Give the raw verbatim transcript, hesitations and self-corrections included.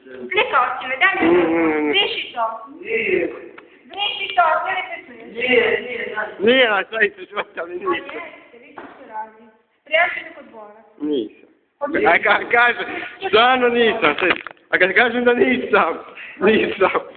Pljekavci me, daj mi. Briši to. Nije. Briši to, sve ne pesuješ. Nije, nije, znači. Nije na sve se čuti, ali A nisam. jeste, vi što radi. Prijaši me kod Bora. Nisam. A ka, kaže, stvarno nisam. A kad kažem da nisam, nisam.